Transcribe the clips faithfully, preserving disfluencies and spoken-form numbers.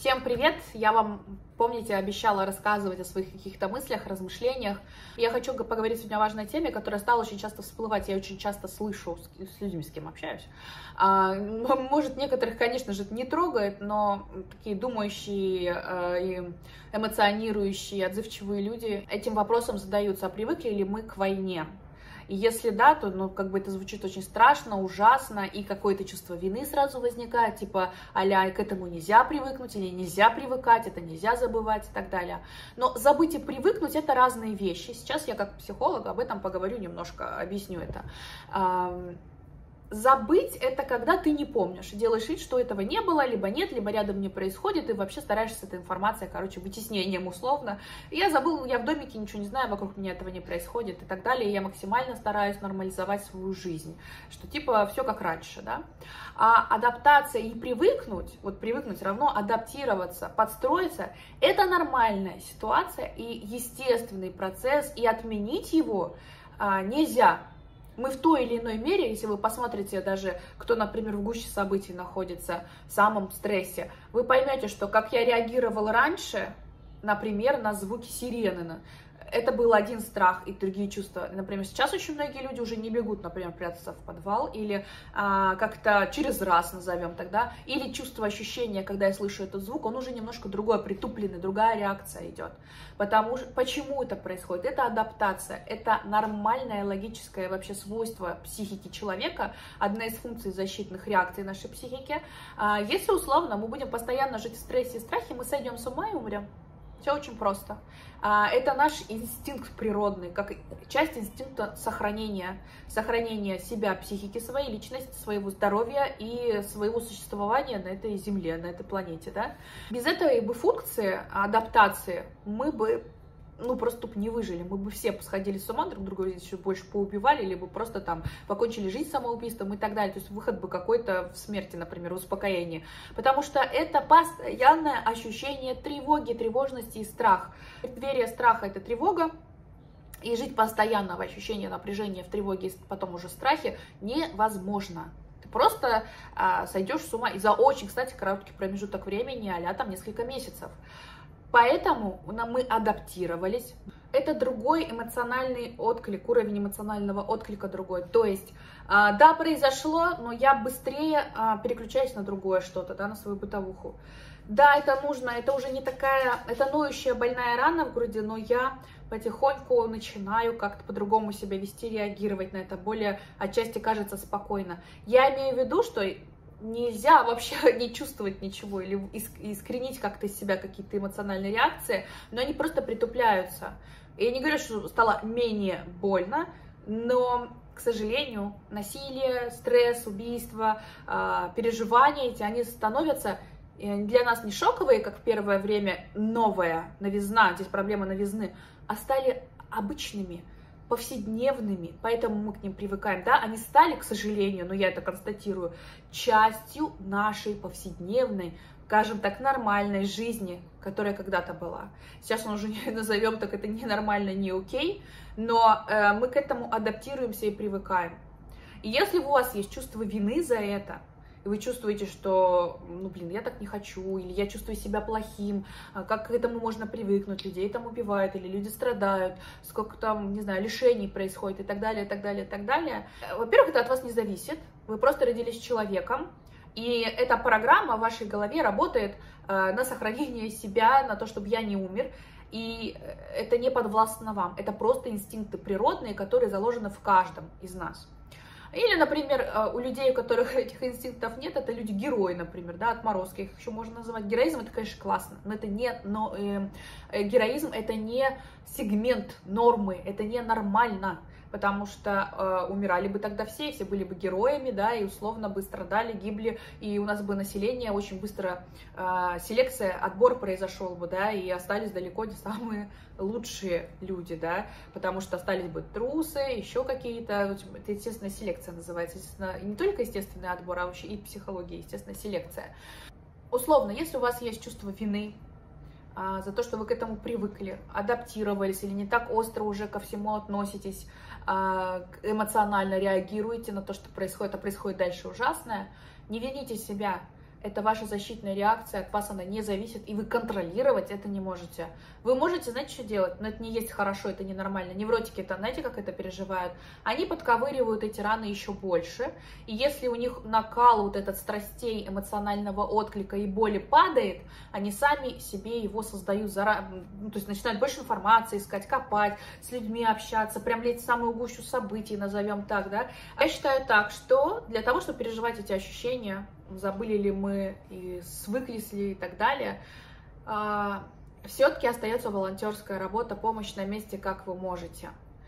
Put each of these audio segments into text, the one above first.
Всем привет! Я вам, помните, обещала рассказывать о своих каких-то мыслях, размышлениях. Я хочу поговорить сегодня о важной теме, которая стала очень часто всплывать. Я очень часто слышу с людьми, с кем общаюсь. А, может, некоторых, конечно же, это не трогает, но такие думающие и эмоционирующие, отзывчивые люди этим вопросом задаются: а привыкли ли мы к войне? И если да, то, ну, как бы это звучит очень страшно, ужасно, и какое-то чувство вины сразу возникает, типа, а-ля, к этому нельзя привыкнуть, или нельзя привыкать, это нельзя забывать и так далее. Но забыть и привыкнуть — это разные вещи. Сейчас я как психолог об этом поговорю немножко, объясню это. Забыть — это когда ты не помнишь, делаешь вид, что этого не было, либо нет, либо рядом не происходит, и вообще стараешься с этой информацией, короче, вытеснением условно. Я забыл, я в домике, ничего не знаю, вокруг меня этого не происходит и так далее. И я максимально стараюсь нормализовать свою жизнь, что типа все как раньше, да. А адаптация и привыкнуть, вот привыкнуть равно адаптироваться, подстроиться — это нормальная ситуация и естественный процесс, и отменить его а, нельзя. Мы в той или иной мере, если вы посмотрите даже, кто, например, в гуще событий находится, в самом стрессе, вы поймете, что как я реагировал раньше, например, на звуки сирены, это был один страх и другие чувства. Например, сейчас очень многие люди уже не бегут, например, прятаться в подвал, или а, как-то через раз назовем тогда, или чувство, ощущения, когда я слышу этот звук, он уже немножко другой, притупленный, другая реакция идет. Потому что, почему это происходит? Это адаптация, это нормальное логическое вообще свойство психики человека, одна из функций защитных реакций нашей психики. А, если условно мы будем постоянно жить в стрессе и страхе, мы сойдем с ума и умрем. Все очень просто. Это наш инстинкт природный, как часть инстинкта сохранения, сохранения себя, психики своей, личности, своего здоровья и своего существования на этой земле, на этой планете. Да? Без этой бы функции адаптации мы бы ну, просто тупо не выжили. Мы бы все сходили с ума, друг друга еще больше поубивали, либо просто там покончили жизнь самоубийством и так далее. То есть выход бы какой-то в смерти, например, в успокоении. Потому что это постоянное ощущение тревоги, тревожности и страх. Преддверие страха — это тревога. И жить постоянно в ощущении напряжения, в тревоге, потом уже в страхе невозможно. Ты просто а, сойдешь с ума. И за очень, кстати, короткий промежуток времени, а-ля там несколько месяцев. Поэтому мы адаптировались. Это другой эмоциональный отклик, уровень эмоционального отклика другой. То есть, да, произошло, но я быстрее переключаюсь на другое что-то, да, на свою бытовуху. Да, это нужно, это уже не такая, это ноющая больная рана в груди, но я потихоньку начинаю как-то по-другому себя вести, реагировать на это, более отчасти кажется спокойно. Я имею в виду, что нельзя вообще не чувствовать ничего или искоренить как-то из себя какие-то эмоциональные реакции, но они просто притупляются. Я не говорю, что стало менее больно, но, к сожалению, насилие, стресс, убийство, переживания эти, они становятся для нас не шоковые, как в первое время, новая новизна, здесь проблема новизны, а стали обычными, повседневными, поэтому мы к ним привыкаем, да, они стали, к сожалению, но я это констатирую, частью нашей повседневной, скажем так, нормальной жизни, которая когда-то была. Сейчас мы уже не назовем так, это ненормально, не окей, но э, мы к этому адаптируемся и привыкаем. И если у вас есть чувство вины за это, и вы чувствуете, что, ну, блин, я так не хочу, или я чувствую себя плохим, как к этому можно привыкнуть, людей там убивают, или люди страдают, сколько там, не знаю, лишений происходит, и так далее, и так далее, и так далее. Во-первых, это от вас не зависит, вы просто родились человеком, и эта программа в вашей голове работает на сохранение себя, на то, чтобы я не умер, и это не подвластно вам, это просто инстинкты природные, которые заложены в каждом из нас. Или, например, у людей, у которых этих инстинктов нет, это люди-герои, например, да, отморозки, их еще можно называть. Героизм — это, конечно, классно, но это не, но, э, героизм — это не сегмент нормы, это не нормально, потому что э, умирали бы тогда все, все были бы героями, да, и условно бы страдали, гибли, и у нас бы население очень быстро, э, селекция, отбор произошел бы, да, и остались далеко не самые лучшие люди, да, потому что остались бы трусы, еще какие-то, это естественная селекция называется, естественно, не только естественный отбор, а вообще и психология, естественная селекция. Условно, если у вас есть чувство вины а, за то, что вы к этому привыкли, адаптировались или не так остро уже ко всему относитесь, а, эмоционально реагируете на то, что происходит, а происходит дальше ужасное, не вините себя. это ваша защитная реакция, от вас она не зависит, и вы контролировать это не можете. Вы можете, знаете, что делать? Но это не есть хорошо, это ненормально. Невротики, это, знаете, как это переживают? Они подковыривают эти раны еще больше, и если у них накал вот этот страстей, эмоционального отклика и боли падает, они сами себе его создают, зара... ну, то есть начинают больше информации искать, копать, с людьми общаться, прям лезть в самую гущу событий, назовем так, да. Я считаю так, что для того, чтобы переживать эти ощущения, забыли ли мы и свыклись ли и так далее, все-таки остается волонтерская работа, помощь на месте, как вы можете.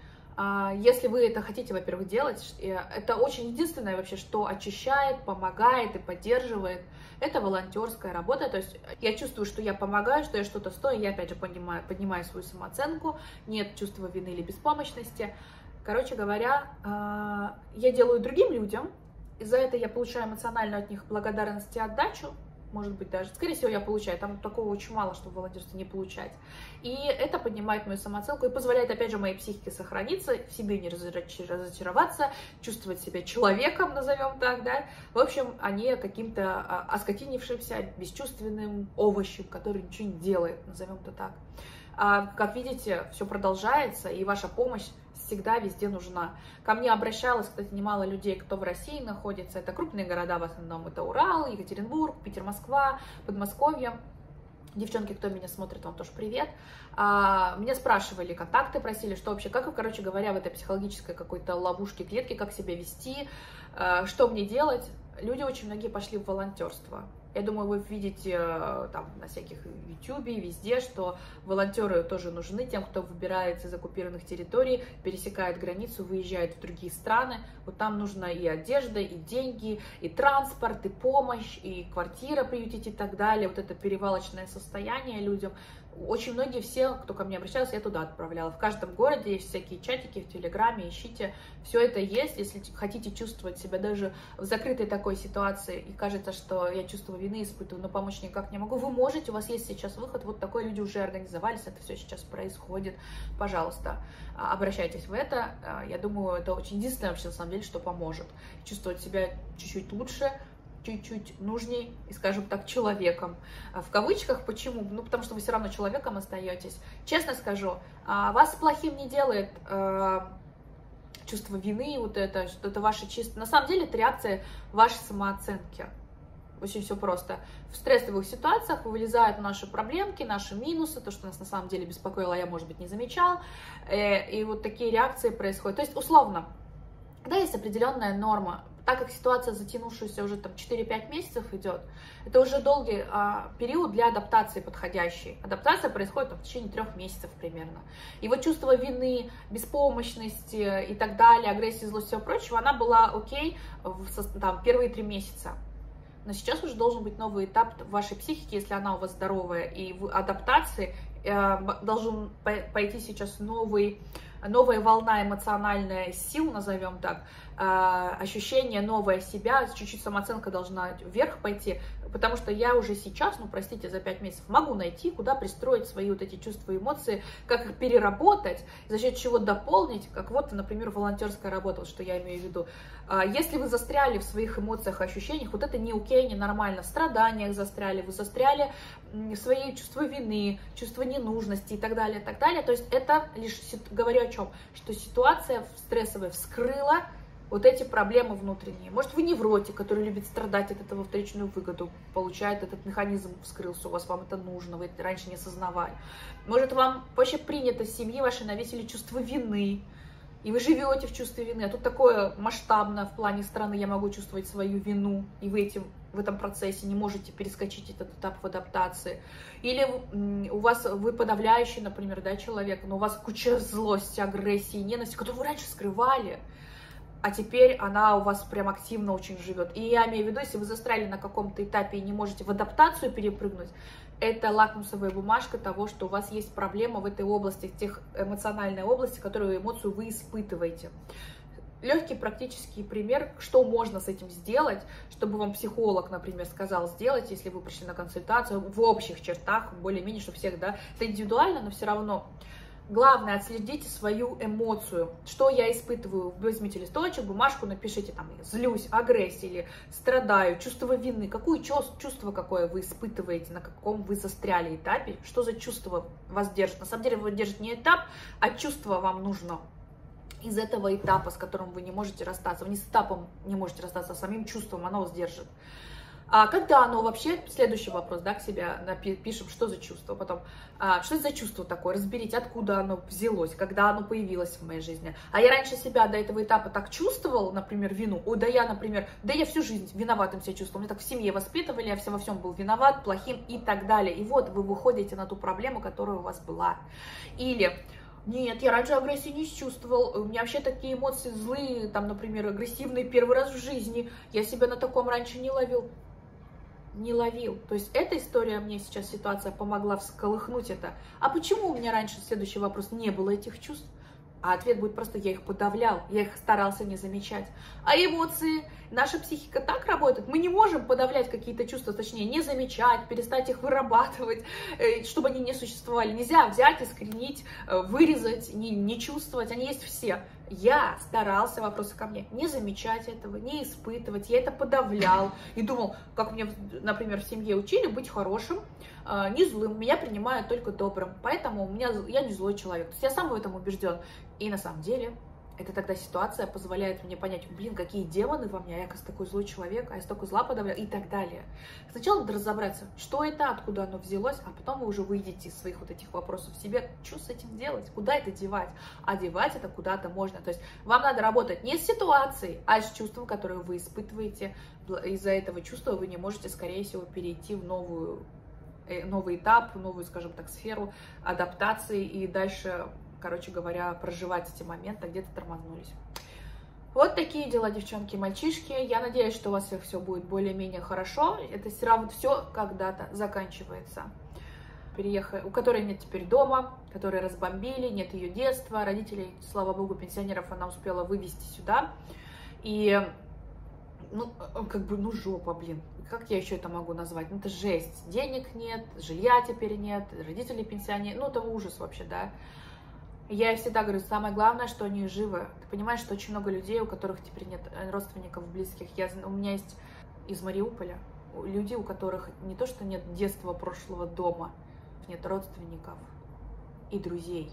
Если вы это хотите, во-первых, делать, это очень единственное вообще, что очищает, помогает и поддерживает, это волонтерская работа. То есть я чувствую, что я помогаю, что я что-то стою, я опять же поднимаю, поднимаю свою самооценку, нет чувства вины или беспомощности. Короче говоря, я делаю другим людям, и за это я получаю эмоциональную от них благодарность и отдачу, может быть, даже, скорее всего, я получаю, там такого очень мало, чтобы в волонтерстве не получать. И это поднимает мою самооценку и позволяет, опять же, моей психике сохраниться, в себе не разочароваться, чувствовать себя человеком, назовем так, да, в общем, а не каким-то оскотинившимся, бесчувственным овощем, который ничего не делает, назовем это так. А, как видите, все продолжается, и ваша помощь всегда везде нужна. Ко мне обращалось, кстати, немало людей, кто в России находится. Это крупные города, в основном это Урал, Екатеринбург, Питер, Москва, Подмосковье. Девчонки, кто меня смотрит, вам тоже привет. А, меня спрашивали, контакты просили, что вообще, как, короче говоря, в этой психологической какой-то ловушке, клетке, как себя вести, а, что мне делать. Люди очень многие пошли в волонтерство. Я думаю, вы видите там на всяких ютубе, везде, что волонтеры тоже нужны тем, кто выбирается из оккупированных территорий, пересекает границу, выезжает в другие страны. Вот там нужна и одежда, и деньги, и транспорт, и помощь, и квартира приютить и так далее. Вот это перевалочное состояние людям. Очень многие, все, кто ко мне обращался, я туда отправляла. В каждом городе есть всякие чатики в Телеграме, ищите. Все это есть. Если хотите чувствовать себя даже в закрытой такой ситуации, и кажется, что я чувствую вины, испытываю, но помочь никак не могу, вы можете, у вас есть сейчас выход. Вот такой, люди уже организовались, это все сейчас происходит. Пожалуйста, обращайтесь в это. Я думаю, это очень единственное вообще, на самом деле, что поможет. Чувствовать себя чуть-чуть лучше, чуть-чуть нужней и, скажем так, человеком. В кавычках, почему? Ну, потому что вы все равно человеком остаетесь. Честно скажу, вас плохим не делает э, чувство вины, вот это, что это ваше чисто... На самом деле, это реакция вашей самооценки. Очень все просто. В стрессовых ситуациях вылезают наши проблемки, наши минусы, то, что нас на самом деле беспокоило, а я, может быть, не замечал. Э, и вот такие реакции происходят. То есть, условно, когда есть определенная норма, так как ситуация, затянувшаяся уже там четыре-пять месяцев идет, это уже долгий а, период для адаптации подходящий. Адаптация происходит там, в течение трех месяцев примерно. И вот чувство вины, беспомощности и так далее, агрессии, злости и всего прочего, она была окей в там, первые три месяца. Но сейчас уже должен быть новый этап в вашей психике, если она у вас здоровая, и в адаптации э, должен пойти сейчас новый... новая волна эмоциональная сил, назовем так, ощущение новое себя, чуть-чуть самооценка должна вверх пойти, потому что я уже сейчас, ну простите, за пять месяцев могу найти, куда пристроить свои вот эти чувства и эмоции, как их переработать, за счет чего дополнить, как вот, например, волонтерская работа, вот что я имею в виду. Если вы застряли в своих эмоциях, ощущениях, вот это не окей, не нормально, в страданиях застряли, вы застряли в своей чувстве вины, чувство ненужности и так далее, и так далее, то есть это лишь, говорю о чем, что ситуация стрессовая вскрыла вот эти проблемы внутренние. Может, вы невротик, который любит страдать от этого, встречную выгоду получает, этот механизм вскрылся у вас, вам это нужно, вы это раньше не осознавали. Может, вам вообще принято с семьи вашей навесили чувство вины, и вы живете в чувстве вины, а тут такое масштабное в плане страны, я могу чувствовать свою вину, и вы этим, в этом процессе не можете перескочить этот этап в адаптации. Или у вас, вы подавляющий, например, да, человек, но у вас куча злости, агрессии, ненависти, которую вы раньше скрывали, а теперь она у вас прям активно очень живет. И я имею в виду, если вы застряли на каком-то этапе и не можете в адаптацию перепрыгнуть, это лакмусовая бумажка того, что у вас есть проблема в этой области, в тех эмоциональной области, которую эмоцию вы испытываете. Легкий практический пример, что можно с этим сделать, чтобы вам психолог, например, сказал сделать, если вы пришли на консультацию в общих чертах, более-менее, что всех, да, это индивидуально, но все равно. Главное, отследите свою эмоцию. Что я испытываю? Возьмите листочек, бумажку, напишите там злюсь, агрессия или страдаю, чувство вины. Какое чувство какое вы испытываете, на каком вы застряли этапе? Что за чувство вас держит? На самом деле вы держите не этап, а чувство вам нужно из этого этапа, с которым вы не можете расстаться. Вы не с этапом не можете расстаться, а самим чувством оно вас держит. А когда оно вообще, следующий вопрос, да, к себе пишем, что за чувство, потом, а, что это за чувство такое, разберите, откуда оно взялось, когда оно появилось в моей жизни. А я раньше себя до этого этапа так чувствовала, например, вину, ой, да я, например, да я всю жизнь виноватым себя чувствовала, меня так в семье воспитывали, я все во всем был виноват, плохим и так далее. И вот вы выходите на ту проблему, которая у вас была. Или... Нет, я раньше агрессии не чувствовал, у меня вообще такие эмоции злые, там, например, агрессивные первый раз в жизни, я себя на таком раньше не ловил. Не ловил. То есть эта история мне сейчас, ситуация помогла всколыхнуть это. А почему у меня раньше, следующий вопрос, не было этих чувств? А ответ будет просто, я их подавлял, я их старался не замечать. А эмоции, наша психика так работает, мы не можем подавлять какие-то чувства, точнее, не замечать, перестать их вырабатывать, чтобы они не существовали. Нельзя взять, искоренить, вырезать, не, не чувствовать, они есть все. Я старался, вопросы ко мне, не замечать этого, не испытывать, я это подавлял. И думал, как мне, например, в семье учили быть хорошим, не злым, меня принимают только добрым, поэтому у меня, я не злой человек. То есть я сам в этом убежден. И на самом деле, это тогда ситуация позволяет мне понять, блин, какие демоны во мне, а я, оказывается, такой злой человек, а я столько зла подавляю и так далее. Сначала надо разобраться, что это, откуда оно взялось, а потом вы уже выйдете из своих вот этих вопросов в себе, что с этим делать, куда это девать. А девать это куда-то можно. То есть вам надо работать не с ситуацией, а с чувством, которое вы испытываете. Из-за этого чувства вы не можете, скорее всего, перейти в новую, новый этап, новую, скажем так, сферу адаптации и дальше... короче говоря, проживать эти моменты, где-то тормознулись. Вот такие дела, девчонки и мальчишки. Я надеюсь, что у вас все будет более-менее хорошо. Это все равно все когда-то заканчивается. Переехали, у которой нет теперь дома, которые разбомбили, нет ее детства. Родителей, слава богу, пенсионеров она успела вывести сюда. И, ну, как бы, ну, жопа, блин. Как я еще это могу назвать? Ну, это жесть. Денег нет, жилья теперь нет, родители пенсионеры. Ну, это ужас вообще, да. Я всегда говорю, самое главное, что они живы. Ты понимаешь, что очень много людей, у которых теперь нет родственников близких. Я, у меня есть из Мариуполя люди, у которых не то, что нет детства, прошлого дома, нет родственников и друзей.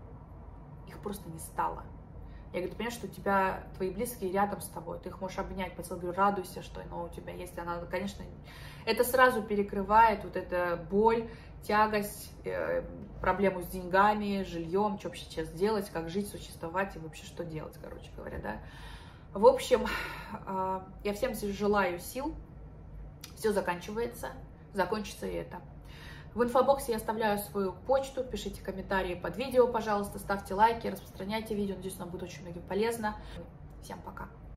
Их просто не стало. Я говорю, ты понимаешь, что у тебя твои близкие рядом с тобой, ты их можешь обнять, поцеловать, говорю, радуйся, что оно у тебя есть. Она, конечно, это сразу перекрывает вот эту боль, тягость, э, проблему с деньгами, жильем, что вообще сейчас делать, как жить, существовать и вообще что делать, короче говоря, да. В общем, э, я всем желаю сил, все заканчивается, закончится и это. В инфобоксе я оставляю свою почту, пишите комментарии под видео, пожалуйста, ставьте лайки, распространяйте видео, надеюсь, нам будет очень многим полезно. Всем пока!